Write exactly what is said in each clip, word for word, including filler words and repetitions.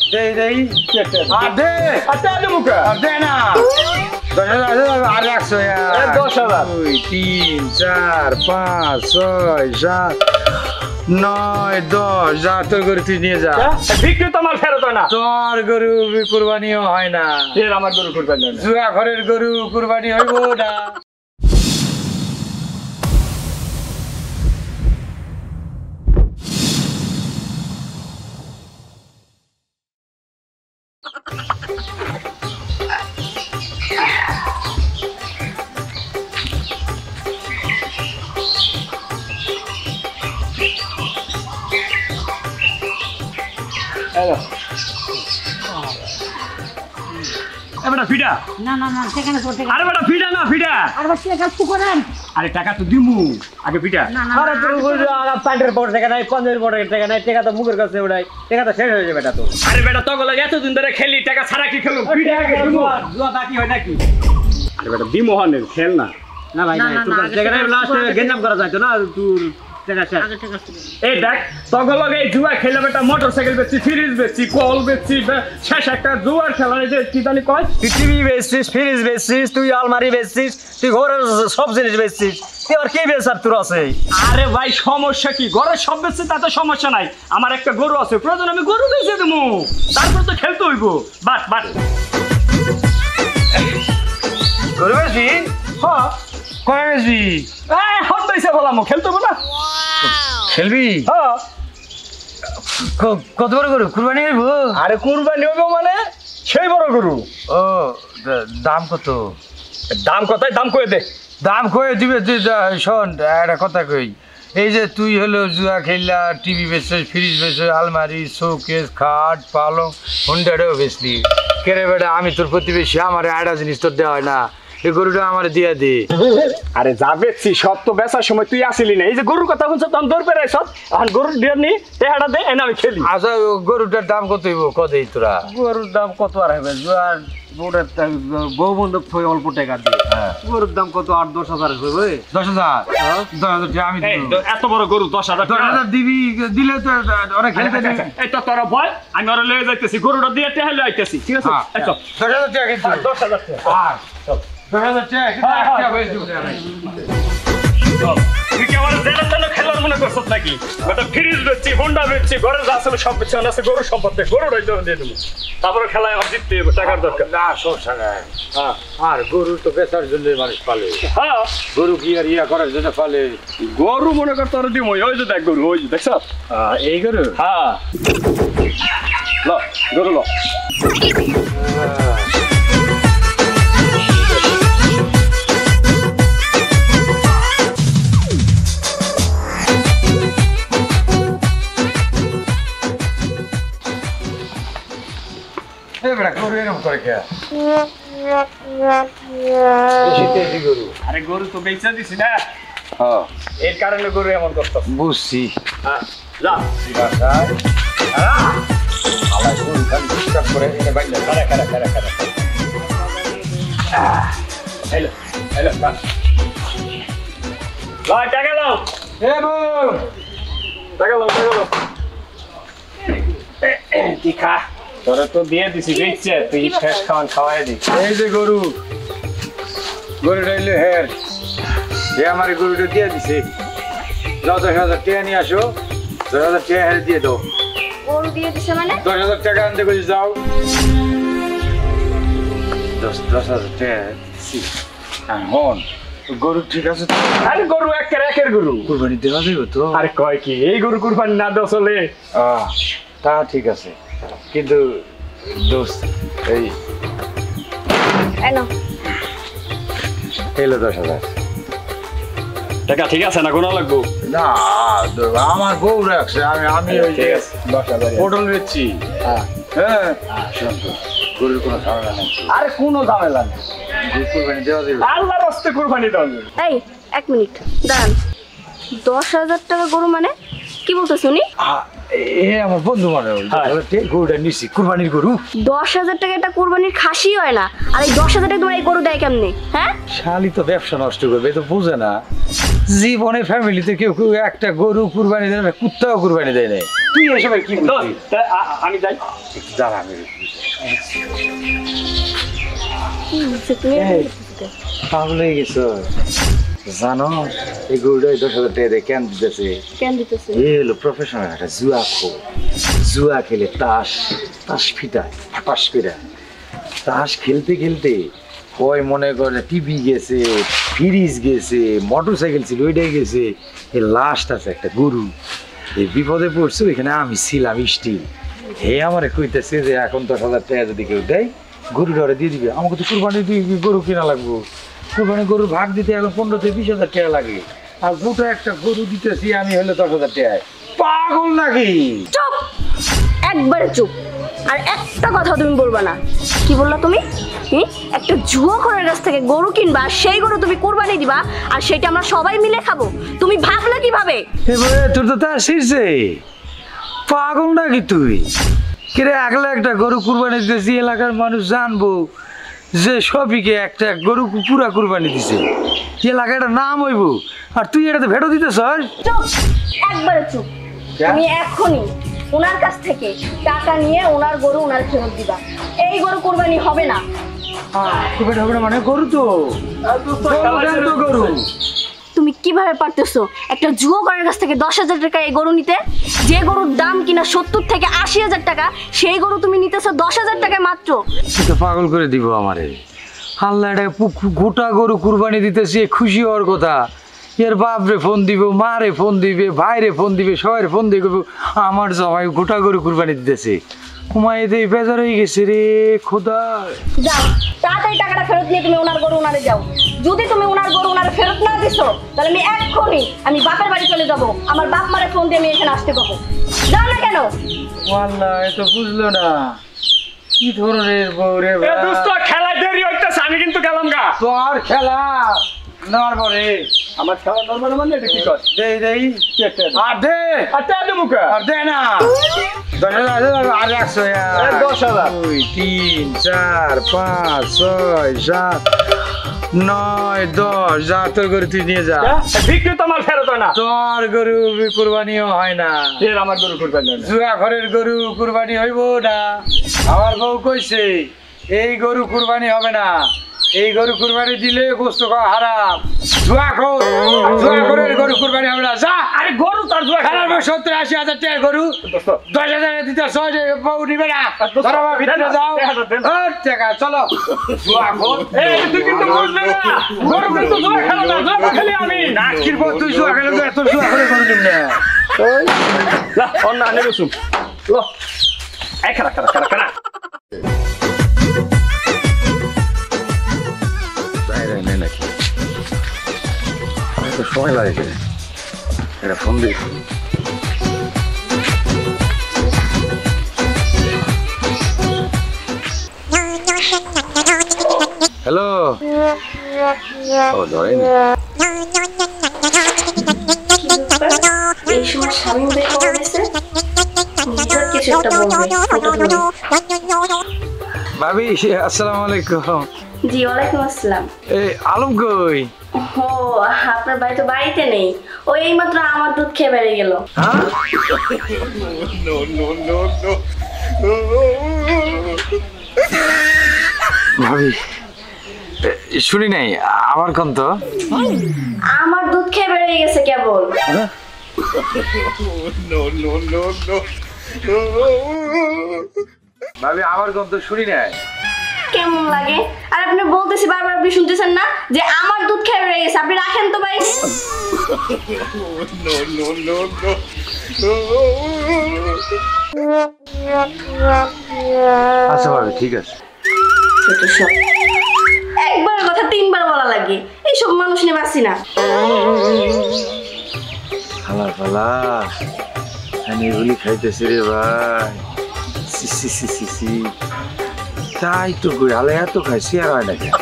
দেই দেই আদে আতে আদে মুকা আদে না দশ হাজার আর একশো দশ হাজার দুই তিন চার পাঁচ ছয় সাত নয় দশ যা তোর গরু তুই নিয়ে যা বিক্রি তো আমার ফেরত হয় না তোর গরু কুরবানিও হয় না ফের আমার গরু কুরবানি হয় না জুয়া ঘরের গরু কুরবানি হইব না এবারে ফিডা না না না সেখানে করতে আরে বেটা ফিডা না ফিডা আর বাচ্চা কাজ তো করেন আরে টাকা তো দিমু আগে ফিডা না না আরে তোর গরু আর প্যান্টের পর টাকা নাই পঞ্জের পর টাকা নাই টাকা তো মুখের কাছে ওড়াই টাকা তো শেষ হয়ে যাবে এটা তো আরে বেটা তগলে এতদিন ধরে খেলি টাকা ছাড়া কি খেলু ফিডা আগে দিমু জুয়া বাকি হয় নাকি আরে বেটা দিমু হনের খেল না না ভাই না, না না, তোর না, কাছে টাকা নাই লাস্ট গেঞ্জাম করা যাইতো না তোর টাকা শেষ আগে টাকা ছিল এই দেখ তগলগে এই জুয়া খেলে বেটা মোটরসাইকেল বেচছি ফ্রিজ বেচছি কল বেচছি শেষ একটা জুয়ার খেলা এই যে কি জানি কয় তুই টিভি বেচছিস ফ্রিজ বেচছিস তুই আলমারি বেচছিস তুই ঘরের সব জিনিস বেচছিস তুই আর কি বেচার তোর আছে আরে ভাই সমস্যা কি ঘরের সব বেচছি তাতে সমস্যা নাই আমার একটা গরু আছে প্রয়োজন আমি গরু বেচে দেবো তারপর তো খেলতে হইব বাট বাট গরু বেশি হ্যাঁ কয় বেশি এই হট বেচে বললাম খেলতে হবো না খেলবি হ্যাঁ ক- কত বড় গরু কুরবানি হইব আরে কুরবানি হইব মানে সেই বড় গরু ও দা- দাম কত দাম কতই দাম কয়ে দে দাম কয়ে দিবে তুই যা- শোন একটা কথা কই এই যে তুই হলো জুয়া খেললা টিভি বেচছিস ফ্রিজ বেচছিস আলমারি শোকেস খাট পালং হুন্ডাটাও বেচলি কেরে বেটা আমি তোর প্রতিবেশী আমার একটা জিনিস তোর দেওয়া হয় না এই গরুটা আমার দিয়া দে আরে যা বেচছি সব তো বেচার সময় তুই আসিলি না এই যে গরুর কথা বলছো তখন দৌড় পেরে সব এখন গরুর ডিয়ার নি টেহাটা দে এনে আমি খেলি আচ্ছা ও গরুটার দাম কত হইব কত এই তোরা গরুর দাম কত আর হবে জুয়ার ওটা বউ বন্ধব থই অল্প টাকা দিয়ে হ্যাঁ গরুর দাম কত আট দশ হাজার হবে দশ হাজার দশ হাজার টাকা আমি এই দিব। তো এত বড় গরু দশ হাজার দশ টাকা হাজার দিবি দিলে তো ওরা খেলতে দিবি এই তো তোরা ভয় আমি ওরা লয়ে যাইতেছি গরুটা দিয়ে টেহা লয়ে আইতেছি ঠিক আছে হ্যাঁ। এই চল। দশ হাজার টাকা কিন্তু দশ হাজার টাকা আর দশ হাজার টাকা কিন্তু হ্যাঁ, হ্যাঁ। একটা হয়ে যাবে না। চল। তুই কি আমার জেলার জন্য খেলার মনে করছিস নাকি ওটা ফ্রিজ বেচছি হোন্ডা বেচছি ঘরে যা আসলে সব বেচছি আছে গরু সম্পত্তি গরুটাই জন্য দিয়ে দেবো তারপরে খেলায় আমার জিততে হবে টাকার দরকার না সমস্যা নাই হ্যাঁ আর গরু তো বেচার জন্য মানুষ পালে হ্যাঁ গরু কি আর ইয়া করার জন্য পালে গরু মনে কর তোর দিম ওই যে দেখ গরু ওই যে দেখছ আহ, এই গরু হ্যাঁ ল গরু ল এই বেটা গরু এরকম করে কে বেশি তেজি গরু আরে গরু তো বেচা দিছি না হ্যাঁ এর কারণে গরু এমন করতো বুঝছি হ্যাঁ যা বাসায় আহ, আলাই গরু খালি চিৎকার করে এনে বাইরে খারা খারা খারা খারা হ্যালো হ্যালো লাই টাকা লাও এ বউ টাকা লাও টাকা লাও কি খা তোরা তো দিয়ে দিছি বেচছে তুই শেষ খাওয়ান খাওয়াই দি এই যে গরু গরুটা এলো হের যে আমার এই গরুটা দিয়ে দিছে যাও দশ হাজার টাকা নিয়ে আসো দশ হাজার টাকা হেরে দিয়ে দাও গরু দিয়ে দিছে মানে দশ হাজার টাকা আনতে বলি যাও দশ দশ হাজার টাকা দিছি হন গরু ঠিক আছে তো আরে গরু একের একের গরু কুরবানি দেওয়া যাবে তো আরে কয় কি এই গরু কুরবানি না দেওয়া চলে আহ, তা ঠিক আছে কিন্তু দোস্ত এই এই নাও এলো দশ হাজার টাকা ঠিক আছে না গোনা লাগবো না দ- আমার বউ রাখছে আমি আমি ওই যে ঠিক আছে দশ হাজার পটল বেচছি হ্যাঁ হ্যাঁ শোন তো, গরুর কোনো ঝামেলা নেই আরে কোনো ঝামেলা নেই গরু কুরবানি দেওয়া যাবে আল্লাহর রাস্তে কুরবানি দেওয়া যাবে। এই এক মিনিট দাঁড়ান দশ হাজার টাকা গরু মানে কি বলতো শুনি আ- এ আমার বন্ধু মানে ওই হ্যাঁ। গরুটা নিছি কুরবানির গরু দশ হাজার টাকা একটা কোরবানির খাসি হয় না আর এই দশ হাজার টাকা তোমার এই গরু দেয় কেমনে হ্যাঁ শালি তো ব্যবসা নষ্ট করবে এ তো বুঝে না জীবনে ফ্যামিলিতে কেউ কেউ একটা গরু কুরবানি দেয় না, কুত্তাও কুরবানি দেয় না। তুই এসব কি দোস্ত, বলছিস? তা আ- আমি যাই। দাঁড়া আমি কি হচ্ছে তুমি এই, পাগল হয়ে গেছো জানো? এই গরুটা দশ হাজার টাকা দিয়ে কেন দিতেছে? কেন দিতেছে? এই হলো প্রফেশনাল একটা জুয়া খো, জুয়া খেলে তাস তাস ফিটায় ফাটাস করে তাস খেলতে খেলতে কয় মনে করে টিভি গেছে, ফ্রিজ গেছে, মোটর সাইকেল ছিল ওইটাই গেছে, এই লাস্ট আছে একটা গরু। এই বিপদে পড়ছে, ওইখানে আমি ছিলাম স্টিল। হে আমার কইতেছে যে এখন দশ হাজার টাকা যদি কেউ দেয় গরু ডরে দিয়ে দিবে। আমাকে তো কুরবানি দিয়ে গরু কিনা লাগবো, কুরবানি গরুর ভাগ দিতে এখন পনেরো থেকে বিশ হাজার টাকা লাগে, আর গোটা একটা গরু দিতেছি আমি হলে দশ হাজার টাকায়। পাগল নাকি? চুপ, একবারে চুপ। আর একটা কথা তুমি বলবা না। কি বললা তুমি? হুম? একটা জুয়াখোরের কাছ থেকে গরু কিনবা, সেই গরু তুমি কুরবানি দিবা, আর সেটা আমরা সবাই মিলে খাবো। তুমি ভাবলে কিভাবে? এবারে তোর তো তার শীর্ষে পাগল নাকি তুই? কিরে একলা একটা গরু কুরবানি দিতেছি, এলাকার মানুষ জানবো যে সবিকে একটা গরু পুরা কুরবানি দিছে, এলাকাটা নাম হইব, আর তুই এটাতে ভেটো দিতেছ? চুপ, একবারে চুপ। তুমি এখনই ওনার কাছ থেকে টাকা নিয়ে ওনার গরু ওনার ফেরত দিবা। এই গরু কুরবানি হবে না। কুরবানি হবে না মানে? গরু তো গরু তো গরু। তুমি কিভাবে পারতেছো একটা জুয়াখোরের কাছ থেকে দশ হাজার টাকা এই গরু নিতে? যে গরুর দাম কিনা সত্তর থেকে আশি হাজার টাকা, সেই গরু তুমি নিতেছো দশ হাজার টাকায় মাত্র। তুই তো পাগল করে দিব আমারে। আল্লাহ এটা গোটা গরু কুরবানি দিতেছি, খুশি হওয়ার কথা। এর বাপরে ফোন দিব, মারে ফোন দিবে, ভাইরে ফোন দিবে, সবাই ফোন দিয়ে করবো আমার জামাই গোটা গরু কুরবানি দিতেছে। ঘুমাই দিয়ে বেজার হয়ে গেছে রে খোদা। যাও, তাড়াতাড়ি টাকাটা ফেরত নিয়ে তুমি ওনার গরু ওনারে যাও। যদি তুমি ওনার গরু ওনারে ফেরত না দিছো, তাহলে আমি এক্ষুনি আমি বাপের বাড়ি চলে যাব। আমার বাপ মারে ফোন দিয়ে আমি এখানে আসতে পাবো। যাও না কেন? আল্লাহ এ তো বুঝলো না কি ধরনের বউ রে এ দোস্ত, খেলা দেরি হইতেছে, আমি কিন্তু গেলাম গা। তোর খেলা নরবরে আমার খেলা নরমাল মানে এটা কি কর? দেই দেই আর দে আচ্ছা আচ্ছা মুখা আর দে না দশ হাজার আর একশো এ, দশ হাজার। দুই তিন চার পাঁচ ছয় সাত নয় দশ যা তোর গরু তুই নিয়ে যা। বিক্রি তো আমার ফেরত হয় না। তোর গরু কুরবানিও হয় না, এর আমার গরু কুরবানি হয় না। জুয়া ঘরের গরু কুরবানি হইব না। আমার বউ কইছে এই গরু কুরবানি হবে না, এই গরু কুরবানি দিলে গোস্ত খাওয়া হারাম। জুয়া খোর, জুয়া ঘরের গরু কুরবানি হবে না। যা আরে গরু তার জুয়া খেলার পর সত্তর আশি হাজার টাকা গরু দোস্ত, দশ হাজার দিতে সহজ বউ নিবে না। দোস্ত, ধরো বাবা, ভিতরে দেন না, যাও। দেন না, দেন না। ওর টাকা চলো। জুয়া খোর। এই তুই কিন্তু বুঝলি না, গরু কিন্তু জুয়া খেলা না, জুয়া খেলি আমি। নাকির বউ তুই জুয়া খেলে তো এত জুয়া করে গরু নিবে না। লা, অন্য আনে রসুন। লো, এই খেলা, খেলা, খেলা, খেলা। বাইরে নেই নাকি? এত সময় লাগে কেন? এটা ফোন দিই। হ্যালো। ও ধরেনি। এই সময় স্বামী উঠে কল দিয়েছে, কিছু একটা বলবে। ভাবি আসসালামু আলাইকুম। জি, ওয়ালাইকুম আসসালাম। এই আলম কই? ও, আপনার ভাই তো বাড়িতে নেই, ও এইমাত্র আমার দুধ খেয়ে বেরিয়ে গেল। হ্যাঁ? ভাবি এ, শুনি নাই আমার কোন তো আমার দুধ খেয়ে বেরিয়ে গেছে কেবল। ভাবি আমার কোন তো শুনি নাই। কেমন লাগে? আর আপনি বলতেছি বারবার, আপনি শুনতেছেন না যে আমার দুধ খেয়ে বেরিয়ে গেছে? আপনি রাখেন তো ভাই। আচ্ছা ভাবি ঠিক আছে। ছোট সব একবার কথা তিনবার বলা লাগে, এইসব মানুষ নিয়ে বাঁচি না। খালা খালা আমি এগুলি খাইতেছি রে ভাই। সি সি সি সি সি তাই তো করে আলে এত খাইছি আর হয় না কেন?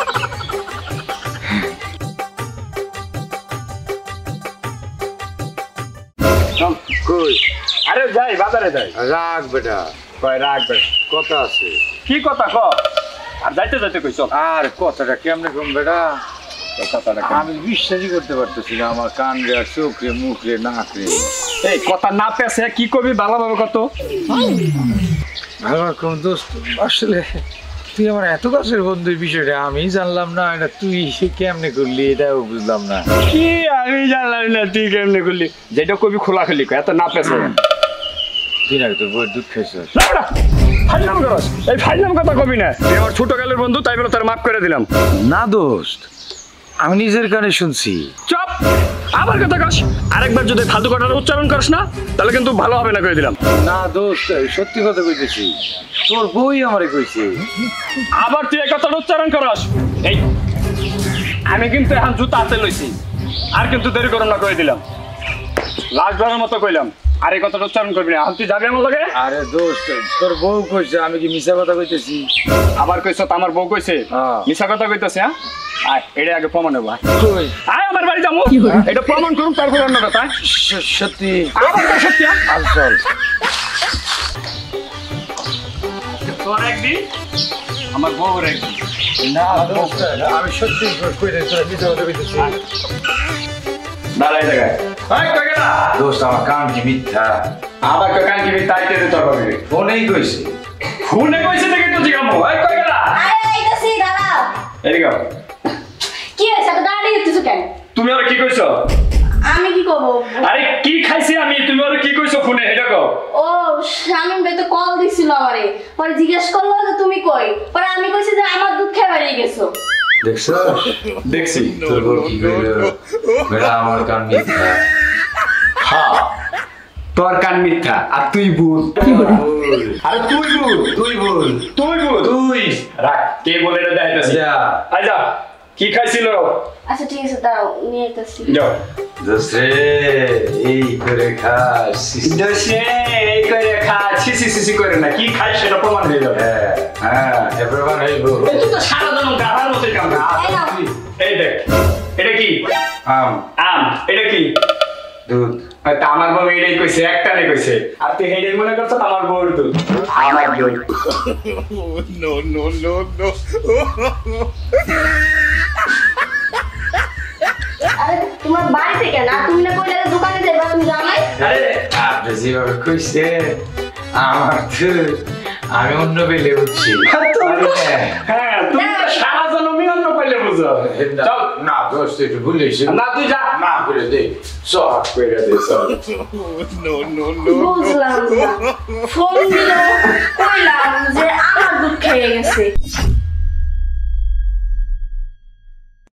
কই আরে যাই, বাজারে যাই। রাখ বেটা, কয় রাখবে। কথা আছে। কি কথা ক? আর যাইতে যাইতে কইছ। আর কথাটা কেমনে কম বেটা? এই কথাটা কেন? আমি বিশ্বাসই করতে পারতেছি না, আমার কান রে আর চোখ রে মুখ রে নাক রে। এই কথা না পেছে কি কবি ভালোভাবে কত? আমার কোন দোস্ত আসলে তুই আমার এত কাছের বন্ধুর বিষয়টা আমি জানলাম না, এটা তুই কেমনে করলি এটাও বুঝলাম না। কি আমি জানলাম না তুই কেমনে করলি? যেটা কবি খোলা খেলি এত না পেছে তুই না তোর বই দুধ খাইছ। ফাইলাম করস, এই ফাইলাম কথা কবি না। তুই আমার ছোটকালের বন্ধু, তাই বলে তার মাফ করে দিলাম। না দোস্ত, আমি নিজের কানে শুনছি। চপ, আবার কথা কস। আরেকবার যদি ফালতু কথাটা উচ্চারণ করিস না তাহলে কিন্তু ভালো হবে না করে দিলাম। না দোস্ত, সত্যি কথা কইতেছি, তোর বই আমারে কইছে। আবার তুই এই কথাটা উচ্চারণ করস, এই আমি কিন্তু এখন জুতা হাতে লইছি, আর কিন্তু দেরি করুন না করে দিলাম। লাস্টবারের মতো কইলাম, আর এই কথাটা উচ্চারণ করবি না। এখন তুই যাবি আমার লগে? আরে দোস্ত, তোর বউ কইছে, আমি কি মিছা কথা কইতেছি? আবার কইছ তো আমার বউ কইছে হ্যাঁ। মিছা কথা কইতেছে? হ্যাঁ, আয় এটা আগে প্রমাণ হবো। কই? আয় আমার বাড়ি যাবো, এটা প্রমাণ করুন, তারপর অন্য কথা। স- সত্যি? আবার তো সত্যি। হ্যাঁ? আজ চল। তোর একদিন, আমার বউর একদিন। না দোস্ত, আমি সত্যি কইতে তোর মিছা কথা কইতেছি। দাঁড়াই জায়গায়। এই, কই গেলা? দোস্ত, আমার কান কি মিথ্যা? আবার কই কান কি তাইতে দে তোর বাড়ি। ফোনেই কইছে। ফোনে কইছে দেখে তো জিগামো। এই কই গেলা? আরে আইতাছি দাঁড়াও। এদিকে আও। কি হয়েছে এত দাঁড়িয়ে দিতেছো কেন? তুমি আর কি কইছো? আমি কি করবো? আরে কি খাইছি আমি, তুমি আর কি কইছো ফোনে এটা কও। ও শামিম ভাই তো কল দিছিল আমারে, পরে জিজ্ঞেস করলো যে তুমি কই, পরে আমি কইছি যে আমার দুধ খেয়ে বেরিয়ে গেছো। দেখছো? দেখছি। তোর বউ কি কইলো? বেটা, আমার কান মিথ্যা। হ্যাঁ, তোর কান মিথ্যা আর তুই ভূত। আরে তুই ভূত, তুই বল। তুই ভূত। তুই রাখ, কে বলে এটা দেখাইতাছি। যা। আয় যা, কি খাইছিল? আচ্ছা ঠিক আছে দাঁড়াও, নিয়ে আইতাছি। যাও। দোস্ত রে, এই করে খাস। দোষে এই করে খা, ছিসি ছিসি করে না, কি খাই সেটা প্রমাণ হয়ে যাবে। হ্যাঁ, হ্যাঁ, এবার বানাইব। এই তুই তো সারা দিন গাধার মতোই কাম করিস। এই নাও। এই দেখ, এটা কি? আম, আম। এটা কি? দুধ। হয়তো আমার বউ এটাই কইছে, একটানে কইছে, আর তুই হেডেই মনে করছ আমার বউর দুধ। আমার দুধ। আরে তোমার বাড়ি থেকে না, তুমি না কইলে যে দোকানে যাইবা, তুমি যাও নাই? আরে আপনি যেভাবে কইছে, আমার তো আমি অন্য বেলে উঠছি। হ্যাঁ, তুমি তো সারা জন্মই অন্য পাইলে বুঝো। চল। না দোস্ত, একটু ভুলেছি। না তুই যা। না করে দে, সব করে দে, সব। বুঝলাম না। ফোন দিল, কইলাম যে আমার দুধ খেয়ে গেছে।